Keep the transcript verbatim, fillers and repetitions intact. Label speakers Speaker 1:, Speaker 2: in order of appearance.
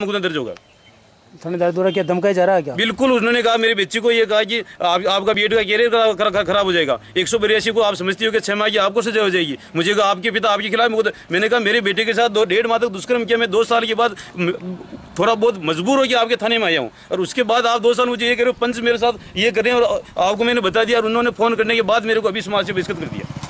Speaker 1: मुकदमा दर्ज होगा।
Speaker 2: थानेदार द्वारा क्या धमकाया जा रहा है क्या?
Speaker 1: बिल्कुल, उन्होंने कहा मेरी बच्ची को ये कहा कि आप, आपका बीएड का कैरियर खराब हो जाएगा। एक सौ बयासी को आप समझती हो कि छह माह की आपको सजा हो जाएगी। मुझे कहा आपके पिता आपके खिलाफ। मैंने कहा मेरे बेटे के साथ दो डेढ़ माह तक दुष्कर्म किया, मैं दो साल के बाद थोड़ा बहुत मजबूर हो कि आपके थाने में आया हूँ, और उसके बाद आप दो साल मुझे ये कह रहे हो, पंच मेरे साथ ये कर रहे हैं, और आपको मैंने बता दिया, और उन्होंने फोन करने के बाद मेरे को अभी समाज से बहिष्कृत कर दिया।